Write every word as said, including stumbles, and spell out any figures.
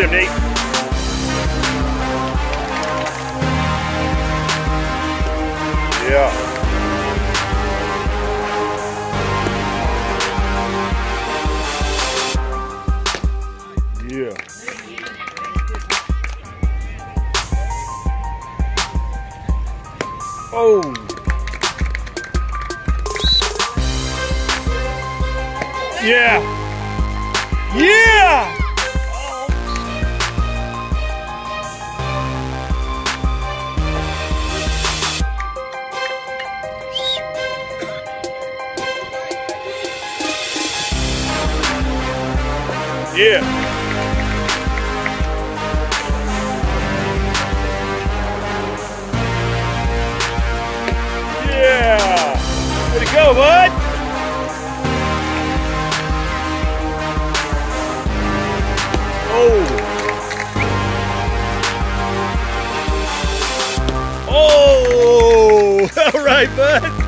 Get him, Nate. Yeah. Yeah. Oh. Yeah. Yeah. Yeah. Yeah. Way to go, bud. Oh. Oh. All right, bud.